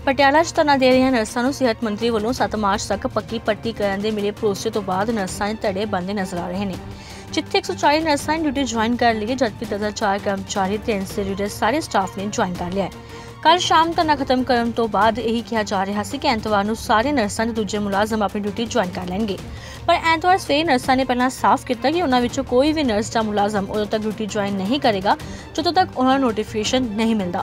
ਪਟਿਆਲਾ 'ਚ ਧਰਨਾ ਦੇ ਰਹੀਆਂ ਨਰਸਾਂ ਨੂੰ ਸਿਹਤ ਮੰਤਰੀ ਵੱਲੋਂ 7 ਮਾਰਚ ਤੱਕ ਪੱਕੀ ਭਰਤੀ ਕਰਨ ਦੇ ਮਿਲੇ ਭਰੋਸੇ ਤੋਂ ਬਾਅਦ ਨਰਸਾਂ ਦੇ ਧੜੇ ਬੰਦੇ ਨਜ਼ਰ ਆ ਰਹੇ ਨੇ। ਜਿੱਥੇ 140 ਨਰਸਾਂ ਨੇ ਡਿਊਟੀ ਜੁਆਇਨ ਕਰ ਲਈ ਹੈ, ਜਦਕਿ 4 ਕਰਮਚਾਰੀ ਤੇ ਐਨਸੀਸੀ ਦੇ ਸਾਰੇ ਸਟਾਫ ਨੇ ਜੁਆਇਨ ਕਰ ਲਿਆ ਹੈ। ਕੱਲ ਸ਼ਾਮ ਧਰਨਾ ਖਤਮ ਕਰਨ ਤੋਂ ਬਾਅਦ ਇਹੀ ਕਿਹਾ ਜਾ ਰਿਹਾ ਸੀ ਕਿ ਐਤਵਾਰ ਨੂੰ ਸਾਰੇ ਨਰਸਾਂ ਤੇ ਦੂਜੇ ਮੁਲਾਜ਼ਮ ਆਪਣੀ ਡਿਊਟੀ ਜੁਆਇਨ ਕਰ ਲੈਣਗੇ, ਪਰ ਐਤਵਾਰ ਸਵੇਰੇ ਨਰਸਾਂ ਨੇ ਪਹਿਲਾਂ ਸਾਫ਼ ਕੀਤਾ ਕਿ ਉਹਨਾਂ ਵਿੱਚੋਂ ਕੋਈ ਵੀ ਨਰਸ ਜਾਂ ਮੁਲਾਜ਼ਮ ਉਦੋਂ ਤੱਕ ਡਿਊਟੀ ਜੁਆਇਨ ਨਹੀਂ ਕਰੇਗਾ ਜਦੋਂ ਤੱਕ ਉਹਨਾਂ ਨੂੰ ਨੋਟੀਫਿਕੇਸ਼ਨ ਨਹੀਂ ਮਿਲਦਾ।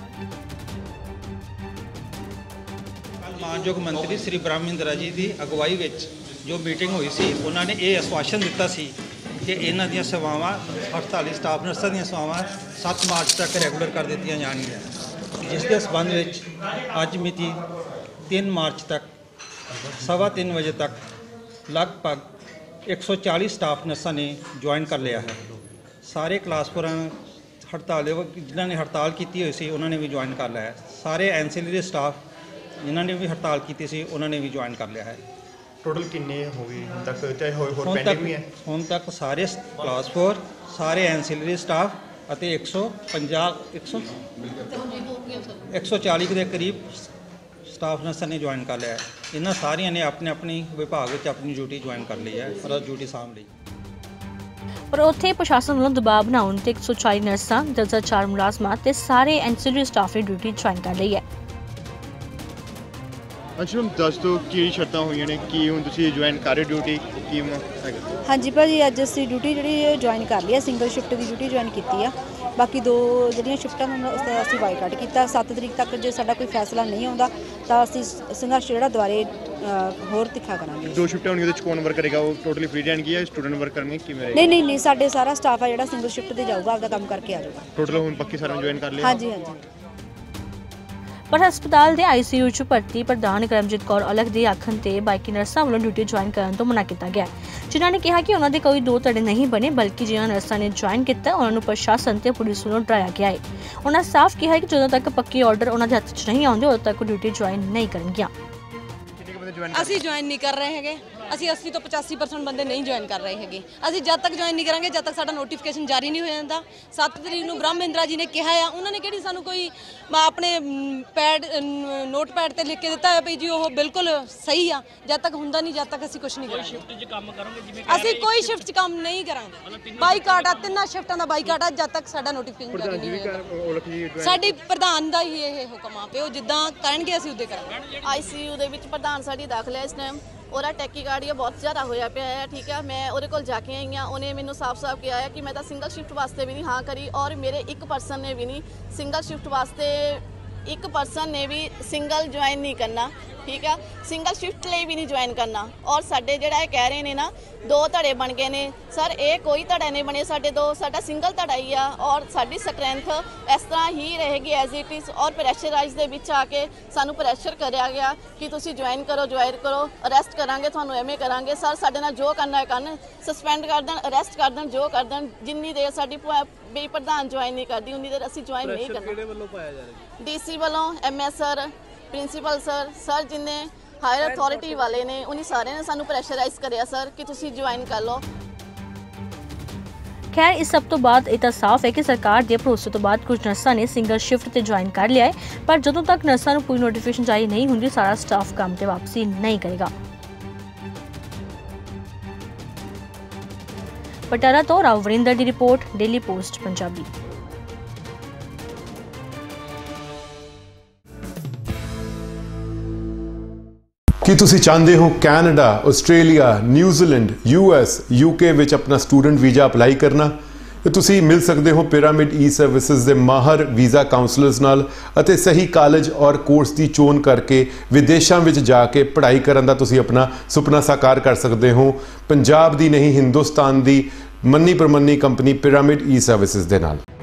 ਮਾਨਯੋਗ ਮੰਤਰੀ ਸ੍ਰੀ ਬ੍ਰਹਮਿੰਦਰ ਜੀ ਦੀ ਅਗਵਾਈ ਵਿੱਚ ਜੋ ਮੀਟਿੰਗ ਹੋਈ ਸੀ, ਉਹਨਾਂ ਨੇ ਇਹ ਆਸ਼ਵਾਸਨ ਦਿੱਤਾ ਸੀ ਕਿ ਇਹਨਾਂ ਦੀਆਂ ਸੇਵਾਵਾਂ 48 ਸਟਾਫ ਨਰਸਾਂ ਦੀਆਂ ਸੇਵਾਵਾਂ 7 ਮਾਰਚ ਤੱਕ ਰੈਗੂਲਰ ਕਰ ਦਿੱਤੀਆਂ ਜਾਣਗੀਆਂ, ਜਿਸ ਦੇ ਸੰਬੰਧ ਵਿੱਚ ਅੱਜ ਮਿਤੀ 3 ਮਾਰਚ ਤੱਕ 3:15 ਵਜੇ ਤੱਕ ਲਗਭਗ 140 ਸਟਾਫ ਨਰਸਾਂ ਨੇ ਜੁਆਇਨ ਕਰ ਲਿਆ ਹੈ। ਸਾਰੇ ਕਲਾਸਪੁਰਾਂ ਜਿਨ੍ਹਾਂ ਨੇ ਹੜਤਾਲ ਕੀਤੀ ਹੋਈ ਸੀ ਉਹਨਾਂ ਨੇ ਵੀ ਜੁਆਇਨ ਕਰ ਲਿਆ ਹੈ। ਸਾਰੇ ਐਨਸੀਸੀ ਸਟਾਫ ਜਿਨ੍ਹਾਂ ਨੇ ਵੀ ਹੜਤਾਲ ਕੀਤੀ ਸੀ ਉਹਨਾਂ ਨੇ ਵੀ ਜੁਆਇਨ ਕਰ ਲਿਆ ਹੈ। ਟੋਟਲ ਕਿੰਨੇ ਹੋ ਗਏ ਹੁਣ ਤੱਕ, ਚਾਹੇ ਹੋਰ ਪੈਂਡਿੰਗ ਵੀ ਹੈ? ਹੁਣ ਤੱਕ ਸਾਰੇ ਕਲਾਸ 4 ਸਾਰੇ ਐਨਸੀਸੀ ਸਟਾਫ ਅਤੇ 140 ਦੇ ਕਰੀਬ ਸਟਾਫ ਨਰਸਾਂ ਨੇ ਜੁਆਇਨ ਕਰ ਲਿਆ ਹੈ। ਇਹਨਾਂ ਸਾਰਿਆਂ ਨੇ ਆਪਣੇ ਵਿਭਾਗ ਵਿੱਚ ਆਪਣੀ ਡਿਊਟੀ ਜੁਆਇਨ ਕਰ ਲਈ ਹੈ ਔਰ ਡਿਊਟੀ ਸਾਂਭ ਲਈ। ਪਰ ਉੱਥੇ ਪ੍ਰਸ਼ਾਸਨ ਵੱਲੋਂ ਦਬਾਅ ਬਣਾਉਣ ਤੇ 140 ਨਰਸਾਂ, 4 ਮੁਲਾਜ਼ਮਾਂ ਤੇ ਸਾਰੇ ਐਨਸੀਸੀ ਸਟਾਫ ਨੇ ਡਿਊਟੀ ਜੁਆਇਨ ਕਰ ਲਈ ਹੈ। ਅੱਛਾ, ਦੱਸ ਦਿਓ ਕੀ ਸ਼ਰਤਾਂ ਹੋਈਆਂ ਨੇ, ਕੀ ਹੁਣ ਤੁਸੀਂ ਜੁਆਇਨ ਕਰ ਰਹੇ ਡਿਊਟੀ ਕੀ ਹੈਗਾ? ਹਾਂਜੀ ਭਾਜੀ, ਅੱਜ ਅਸੀਂ ਡਿਊਟੀ ਜਿਹੜੀ ਜੁਆਇਨ ਕਰ ਲਈ ਹੈ, ਸਿੰਗਲ ਸ਼ਿਫਟ ਦੀ ਡਿਊਟੀ ਜੁਆਇਨ ਕੀਤੀ ਆ। ਬਾਕੀ 2 ਜਿਹੜੀਆਂ ਸ਼ਿਫਟਾਂ ਨੂੰ ਅਸੀਂ ਬਾਈਕਾਟ ਕੀਤਾ। 7 ਤਰੀਕ ਤੱਕ ਜੇ ਸਾਡਾ ਕੋਈ ਫੈਸਲਾ ਨਹੀਂ ਆਉਂਦਾ ਤਾਂ ਅਸੀਂ ਸੰਘਰਸ਼ ਜਿਹੜਾ ਦੁਆਰੇ ਹੋਰ ਤਿੱਖਾ ਕਰਾਂਗੇ। 2 ਸ਼ਿਫਟਾਂ ਹੋਣਗੀਆਂ, ਉਹਦੇ 'ਚ ਕੌਣ ਵਰਕ ਕਰੇਗਾ? ਉਹ ਟੋਟਲੀ ਫ੍ਰੀ ਰਹਿਣਗੇ ਜਾਂ ਸਟੂਡੈਂਟ ਵਰਕ ਕਰਨਗੇ, ਕਿਵੇਂ ਰਹੇਗਾ? ਨਹੀਂ, ਸਾਡੇ ਸਾਰਾ ਸਟਾਫ ਆ ਜਿਹੜਾ ਸਿੰਗਲ ਸ਼ਿਫਟ ਤੇ ਜਾਊਗਾ, ਆਪਦਾ ਕੰਮ ਕਰਕੇ ਆ ਜਾਊਗਾ। ਟੋਟਲ ਹੁਣ ਪੱਕੀ ਸਾਰਿਆਂ ਜੁਆਇਨ ਕਰ ਲਿਆ? ਹਾਂਜੀ। ਪਰ ਹਸਪਤਾਲ ਦੇ ਆਈਸੀਯੂ 'ਚ ਭਰਤੀ ਪ੍ਰਧਾਨ ਕਰਮਜੀਤ ਕੌਰ ਔਲਖ ਦੇ ਆਖਣ ਤੇ ਬਾਕੀ ਨਰਸਾਂ ਵੱਲੋਂ ਡਿਊਟੀ ਜੁਆਇਨ ਕਰਨ ਤੋਂ ਮਨਾ ਕੀਤਾ ਗਿਆ, ਜਿਨ੍ਹਾਂ ਨੇ ਕਿਹਾ ਕਿ ਉਹਨਾਂ ਦੇ ਕੋਈ 2 ਧੜੇ ਨਹੀਂ ਬਣੇ, ਬਲਕਿ ਜਿਨ੍ਹਾਂ ਨਰਸਾਂ ਨੇ ਜੁਆਇਨ ਕੀਤਾ ਉਹਨਾਂ ਨੂੰ ਪ੍ਰਸ਼ਾਸਨ ਤੇ ਪੁਲਿਸ ਵੱਲੋਂ ਡਰਾਇਆ ਗਿਆ ਹੈ। ਉਹਨਾਂ ਸਾਫ਼ ਕਿਹਾ ਕਿ ਜਦੋਂ ਤੱਕ ਪੱਕੀ ਆਰਡਰ ਉਹਨਾਂ ਦੇ ਹੱਥ 'ਚ ਨਹੀਂ ਆਉਂਦੇ ਉਦੋਂ ਤੱਕ ਡਿਊਟੀ ਜੁਆਇਨ ਨਹੀਂ ਕਰਨਗੀਆਂ। ਅਸੀਂ ਜੁਆਇਨ ਨਹੀਂ ਕਰ ਰਹੇ ਹੈਗੇ। ਅਸੀਂ 80 ਤੋਂ 85% ਬੰਦੇ ਨਹੀਂ ਜੁਆਇਨ ਕਰ ਰਹੇ ਹੈਗੇ। ਅਸੀਂ ਜਦ ਤੱਕ ਜੁਆਇਨ ਨਹੀਂ ਕਰਾਂਗੇ, ਜਦ ਤੱਕ ਸਾਡਾ ਨੋਟੀਫਿਕੇਸ਼ਨ ਜਾਰੀ ਨਹੀਂ ਹੋ ਜਾਂਦਾ। 7 ਤਰੀਕ ਨੂੰ ਬ੍ਰਹਮਿੰਦਰਾ ਜੀ ਨੇ ਕਿਹਾ ਆ, ਉਹਨਾਂ ਨੇ ਕਿਹੜੀ ਸਾਨੂੰ ਕੋਈ ਆਪਣੇ ਨੋਟ ਪੈਡ ਤੇ ਲਿਖ ਕੇ ਦਿੱਤਾ ਹੈ ਵੀ ਜੀ ਉਹ ਬਿਲਕੁਲ ਸਹੀ ਆ। ਜਦ ਤੱਕ ਹੁੰਦਾ ਨਹੀਂ, ਜਦ ਤੱਕ ਅਸੀਂ ਕੁਝ ਨਹੀਂ ਕਰਾਂਗੇ। ਅਸੀਂ ਕੋਈ ਸ਼ਿਫਟ 'ਚ ਕੰਮ ਨਹੀਂ ਕਰਾਂਗੇ। ਬਾਈਕਾਟ ਆ, 3 ਸ਼ਿਫਟਾਂ ਦਾ ਬਾਈਕਾਟ ਆ ਜਦ ਤੱਕ ਸਾਡਾ ਨੋਟੀਫਿਕੇਸ਼ਨ ਜਾਰੀ ਨਹੀਂ ਹੋਇਆ। ਸਾਡੀ ਪ੍ਰਧਾਨ ਦਾ ਹੀ ਇਹ ਹੁਕਮ ਆ ਵੀ ਉਹ ਜਿੱਦਾਂ ਕਰਨਗੇ ਅਸੀਂ ਉਦੋਂ ਕਰਾਂਗੇ। ਆਈਸੀਯੂ ਦੇ ਵਿੱਚ ਪ੍ਰਧਾਨ ਸਾਡੀ ਦਾਖਲ ਹੈ ਇਸ ਟਾਈਮ। ਉਹਦਾ ਟੈਕੀਕਾਰਡੀਆ ਬਹੁਤ ਜ਼ਿਆਦਾ ਹੋਇਆ ਪਿਆ ਹੈ। ਠੀਕ ਹੈ, ਮੈਂ ਉਹਦੇ ਕੋਲ ਜਾ ਕੇ ਆਈ ਹਾਂ। ਉਹਨੇ ਮੈਨੂੰ ਸਾਫ਼ ਕਿਹਾ ਹੈ ਕਿ ਮੈਂ ਤਾਂ ਸਿੰਗਲ ਸ਼ਿਫਟ ਵਾਸਤੇ ਵੀ ਨਹੀਂ ਹਾਂ ਕਰੀ, ਔਰ ਮੇਰੇ ਇੱਕ ਪਰਸਨ ਨੇ ਵੀ ਨਹੀਂ ਸਿੰਗਲ ਸ਼ਿਫਟ ਵਾਸਤੇ, ਇੱਕ ਪਰਸਨ ਨੇ ਵੀ ਸਿੰਗਲ ਜੁਆਇਨ ਨਹੀਂ ਕਰਨਾ। ਠੀਕ ਹੈ, ਸਿੰਗਲ ਸ਼ਿਫਟ ਲਈ ਵੀ ਨਹੀਂ ਜੁਆਇਨ ਕਰਨਾ। ਔਰ ਸਾਡੇ ਜਿਹੜਾ ਇਹ ਕਹਿ ਰਹੇ ਨੇ ਨਾ 2 ਧੜੇ ਬਣ ਗਏ ਨੇ, ਸਰ ਇਹ ਕੋਈ ਧੜਾ ਨਹੀਂ ਬਣੇ ਸਾਡੇ 2, ਸਾਡਾ ਸਿੰਗਲ ਧੜਾ ਹੀ ਆ। ਔਰ ਸਾਡੀ ਸਟਰੈਂਥ ਇਸ ਤਰ੍ਹਾਂ ਹੀ ਰਹੇਗੀ ਐਜ਼ ਇਟ ਇਜ਼। ਔਰ ਪ੍ਰੈਸ਼ਰਾਈਜ਼ ਦੇ ਵਿੱਚ ਆ ਕੇ ਸਾਨੂੰ ਪ੍ਰੈਸ਼ਰ ਕਰਿਆ ਗਿਆ ਕਿ ਤੁਸੀਂ ਜੁਆਇਨ ਕਰੋ, ਅਰੈਸਟ ਕਰਾਂਗੇ ਤੁਹਾਨੂੰ, ਐਵੇਂ ਕਰਾਂਗੇ। ਸਰ ਸਾਡੇ ਨਾਲ ਜੋ ਕਰਨਾ ਹੈ ਕਰਨ, ਸਸਪੈਂਡ ਕਰ ਦੇਣ, ਅਰੈਸਟ ਕਰ ਦੇਣ, ਜੋ ਕਰ ਦੇਣ। ਜਿੰਨੀ ਦੇਰ ਸਾਡੀ ਵੀ ਪ੍ਰਧਾਨ ਜੁਆਇਨ ਨਹੀਂ ਕਰਦੀ ਉਨੀ ਦੇਰ ਅਸੀਂ ਜੁਆਇਨ ਨਹੀਂ ਕਰਨਾ। ਕਿਹੜੇ ਵੱਲੋਂ ਪਾਇਆ ਜਾ ਰਿਹਾ? ਡੀਸੀ ਵੱਲੋਂ, ਐਮਐਸ ਸਰ, ਪ੍ਰਿੰਸੀਪਲ ਸਰ ਜਿੰਨੇ ਹਾਇਰ ਅਥਾਰਟੀ ਵਾਲੇ ਨੇ ਉਨੀ ਸਾਰਿਆਂ ਨੇ ਸਾਨੂੰ ਪ੍ਰੈਸ਼ਰਾਈਜ਼ ਕਰਿਆ ਸਰ ਕਿ ਤੁਸੀਂ ਜੁਆਇਨ ਕਰ ਲਓ। ਖੈਰ, ਇਸ ਸਭ ਤੋਂ ਬਾਅਦ ਇਹ ਤਾਂ ਸਾਫ਼ ਹੈ ਕਿ ਸਰਕਾਰ ਦੇ ਭਰੋਸੇ ਤੋਂ ਬਾਅਦ ਕੁਝ ਨਰਸਾਂ ਨੇ ਸਿੰਗਲ ਸ਼ਿਫਟ ਤੇ ਜੁਆਇਨ ਕਰ ਲਿਆ ਹੈ, ਪਰ ਜਦੋਂ ਤੱਕ ਨਰਸਾਂ ਨੂੰ ਕੋਈ ਨੋਟੀਫਿਕੇਸ਼ਨ ਜਾਰੀ ਨਹੀਂ ਹੁੰਦੀ ਸਾਰਾ ਸਟਾਫ ਕੰਮ ਤੇ ਵਾਪਸੀ ਨਹੀਂ ਕਰੇਗਾ। ਪਟਿਆਲਾ ਤੋਂ ਰਾਵ ਵਰਿੰਦਰ ਦੀ ਰਿਪੋਰਟ, ਡੇਲੀ ਪੋਸਟ ਪੰਜਾਬੀ। ਕੀ ਤੁਸੀਂ ਚਾਹੁੰਦੇ ਹੋ Canada, Australia, New Zealand, US, UK ਵਿੱਚ ਆਪਣਾ ਸਟੂਡੈਂਟ ਵੀਜ਼ਾ ਅਪਲਾਈ ਕਰਨਾ? ਤੁਸੀਂ ਮਿਲ ਸਕਦੇ ਹੋ ਪਿਰਾਮਿਡ ਈ-ਸਰਵਿਸਿਜ਼ ਦੇ ਮਾਹਰ ਵੀਜ਼ਾ ਕਾਉਂਸਲਰਸ ਨਾਲ ਅਤੇ ਸਹੀ ਕਾਲਜ ਔਰ ਕੋਰਸ ਦੀ ਚੋਣ ਕਰਕੇ ਵਿਦੇਸ਼ਾਂ ਵਿੱਚ ਜਾ ਕੇ ਪੜ੍ਹਾਈ ਕਰਨ ਦਾ ਤੁਸੀਂ ਆਪਣਾ ਸੁਪਨਾ ਸਾਕਾਰ ਕਰ ਸਕਦੇ ਹੋ। ਪੰਜਾਬ ਦੀ ਨਹੀਂ, ਹਿੰਦੁਸਤਾਨ ਦੀ ਮੰਨੀ ਪ੍ਰਮੰਨੀ ਕੰਪਨੀ ਪਿਰਾਮਿਡ ਈ-ਸਰਵਿਸਿਜ਼ ਦੇ ਨਾਲ।